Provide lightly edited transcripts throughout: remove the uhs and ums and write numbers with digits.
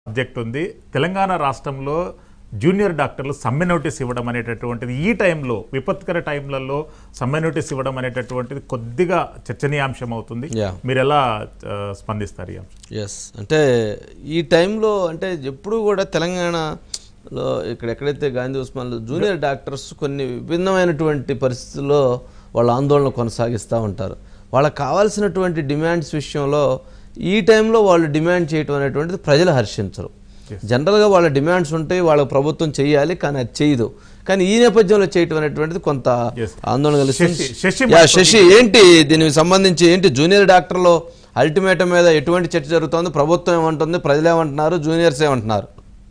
Subject ఉంది. తెలంగాణ రాష్ట్రంలో junior డాక్టర్లు సమ్మె నోటీస్ ఇవ్వడం అనేటటువంటిది ఈ టైంలో విపత్కర టైంలలో సమ్మె నోటీస్ ఇవ్వడం అనేటటువంటిది కొద్దిగా చర్చనీయాంశం అవుతుంది. మీరు ఎలా స్పందిస్తారు? ఎస్, అంటే ఈ టైంలో అంటే ఎప్పుడు కూడా తెలంగాణలో ఎక్కడెక్కడైతే గాంధీ ఉస్మాన్లో జూనియర్ డాక్టర్స్ కొన్ని విభిన్నమైనటువంటి పరిస్థితుల్లో వాళ్ళ ఆందోళన కొనసాగిస్తూ ఉంటారు. వాళ్ళకి కావాల్సినటువంటి డిమాండ్స్ విషయంలో ఈ టైంలో వాళ్ళు డిమాండ్ చేయటం అనేటువంటిది ప్రజలు హర్షించరు. జనరల్గా వాళ్ళ డిమాండ్స్ ఉంటాయి, వాళ్ళ ప్రభుత్వం చేయాలి, కానీ అది చేయదు. కానీ ఈ నేపథ్యంలో చేయటం అనేటువంటిది కొంత ఆందోళన కలిగిస్తుంది. శశి, ఏంటి దీనికి సంబంధించి ఏంటి జూనియర్ డాక్టర్లో అల్టిమేటం మీద ఎటువంటి చర్చ జరుగుతుంది? ప్రభుత్వం ఏమంటుంది, ప్రజలు ఏమంటున్నారు, జూనియర్స్ ఏమంటున్నారు?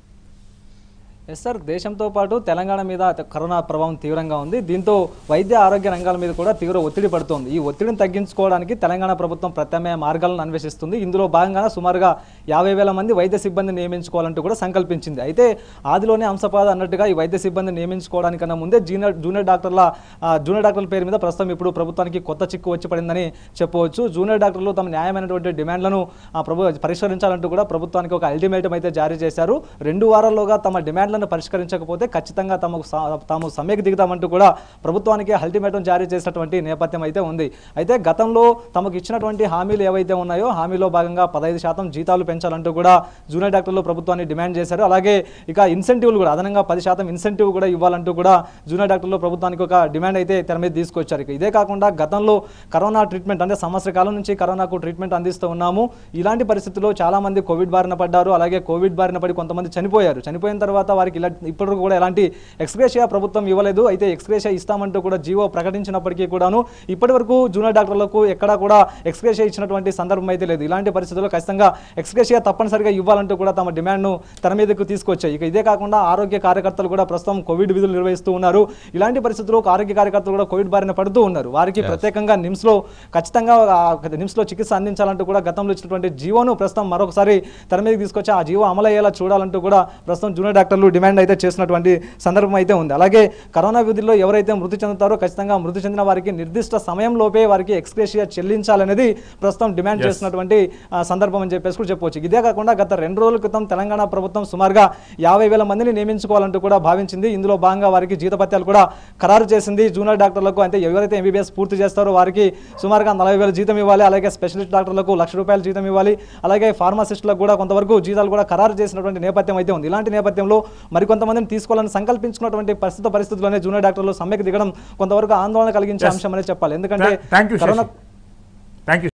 ఎస్ సార్, దేశంతో పాటు తెలంగాణ మీద కరోనా ప్రభావం తీవ్రంగా ఉంది. దీంతో వైద్య ఆరోగ్య రంగాల మీద కూడా తీవ్ర ఒత్తిడి పడుతోంది. ఈ ఒత్తిడిని తగ్గించుకోవడానికి తెలంగాణ ప్రభుత్వం ప్రత్యామ్నాయ మార్గాలను అన్వేషిస్తుంది. ఇందులో భాగంగా సుమారుగా 50,000 మంది వైద్య సిబ్బందిని నియమించుకోవాలంటూ కూడా సంకల్పించింది. అయితే ఆదిలోనే అంశపాద అన్నట్టుగా ఈ వైద్య సిబ్బందిని నియమించుకోవడానికన్నా ముందే జూనియర్ డాక్టర్ల పేరు మీద ప్రస్తుతం ఇప్పుడు ప్రభుత్వానికి కొత్త చిక్కు వచ్చి పడిందని చెప్పవచ్చు. జూనియర్ డాక్టర్లు తమ న్యాయమైనటువంటి డిమాండ్లను పరిష్కరించాలంటూ కూడా ప్రభుత్వానికి ఒక అల్టిమేటం అయితే జారీ చేశారు. 2 వారాల్లోగా తమ డిమాండ్లను పరిష్కరించకపోతే ఖచ్చితంగా తాము సమ్మెకు దిగుతామంటూ కూడా ప్రభుత్వానికి అల్టిమేటం జారీ చేసినటువంటి నేపథ్యం అయితే ఉంది. అయితే గతంలో తమకు ఇచ్చినటువంటి హామీలు ఏవైతే ఉన్నాయో హామీలో భాగంగా 15% జీతాలు పెంచాలంటూ కూడా జూనియర్ డాక్టర్లు ప్రభుత్వాన్ని డిమాండ్ చేశారు. అలాగే ఇక ఇన్సెంటివ్లు కూడా అదనంగా 10% ఇన్సెంటివ్ కూడా ఇవ్వాలంటూ కూడా జూనియర్ డాక్టర్లు ప్రభుత్వానికి ఒక డిమాండ్ అయితే తెర మీద తీసుకొచ్చారు. ఇదే కాకుండా గతంలో కరోనా ట్రీట్మెంట్ అంటే సంవత్సర కాలం నుంచి కరోనాకు ట్రీట్మెంట్ అందిస్తూ ఉన్నాము. ఇలాంటి పరిస్థితుల్లో చాలా మంది కోవిడ్ బారిన పడ్డారు. అలాగే కోవిడ్ బారిన పడి కొంతమంది చనిపోయారు. చనిపోయిన తర్వాత వారికి ఇప్పటివరకు కూడా ఎలాంటి ఎక్స్గ్రేషియా ప్రభుత్వం ఇవ్వలేదు. అయితే ఎక్స్గ్రేషియా ఇస్తామంటూ కూడా జీవో ప్రకటించినప్పటికీ కూడాను ఇప్పటి వరకు జూనియర్ డాక్టర్లకు ఎక్కడా కూడా ఎక్స్గ్రేషియా ఇచ్చినటువంటి సందర్భం అయితే లేదు. ఇలాంటి పరిస్థితుల్లో ఖచ్చితంగా ఎక్స్గ్రేషియా తప్పనిసరిగా ఇవ్వాలంటూ కూడా తమ డిమాండ్ను తెర మీదకు తీసుకొచ్చాయి. ఇదే కాకుండా ఆరోగ్య కార్యకర్తలు కూడా ప్రస్తుతం కోవిడ్ విధులు నిర్వహిస్తూ ఉన్నారు. ఇలాంటి పరిస్థితుల్లో ఆరోగ్య కార్యకర్తలు కూడా కోవిడ్ బారిన పడుతూ ఉన్నారు. వారికి ప్రత్యేకంగా నిమ్స్లో ఖచ్చితంగా నిమ్స్లో చికిత్స అందించాలంటూ కూడా గతంలో ఇచ్చినటువంటి జీవోను ప్రస్తుతం మరొకసారి తెర మీదకి తీసుకొచ్చి ఆ జీవో అమలయ్యేలా చూడాలంటూ కూడా ప్రస్తుతం జూనియర్ డాక్టర్లు డిమాండ్ అయితే చేసినటువంటి సందర్భం అయితే ఉంది. అలాగే కరోనా విధుల్లో ఎవరైతే మృతి చెందుతారో ఖచ్చితంగా మృతి చెందిన వారికి నిర్దిష్ట సమయంలోపే వారికి ఎక్స్గ్రేషియా చెల్లించాలనేది ప్రస్తుతం డిమాండ్ చేసినటువంటి సందర్భం అని చెప్పేసి కూడా చెప్పవచ్చు. ఇదే కాకుండా గత 2 రోజుల క్రితం తెలంగాణ ప్రభుత్వం సుమారుగా 50,000 మందిని నియమించుకోవాలంటూ కూడా భావించింది. ఇందులో భాగంగా వారికి జీతపత్యాలు కూడా ఖరారు చేసింది. జూనియర్ డాక్టర్లకు అంటే ఎవరైతే ఎంబీబీఎస్ పూర్తి చేస్తారో వారికి సుమారుగా 40,000 జీతం ఇవ్వాలి. అలాగే స్పెషలిస్ట్ డాక్టర్లకు ₹1,00,000 జీతం ఇవ్వాలి. అలాగే ఫార్మసిస్టులకు కూడా కొంతవరకు జీతాలు కూడా ఖరారు చేసినటువంటి నేపథ్యం అయితే ఉంది. ఇలాంటి నేపథ్యంలో మరికొంతమందిని తీసుకోవాలని సంకల్పించుకున్నటువంటి పరిస్థితుల్లోనే జూనియర్ డాక్టర్లు సమ్మెకు దిగడం కొంతవరకు ఆందోళన కలిగించే అంశం అనేది చెప్పాలి. ఎందుకంటే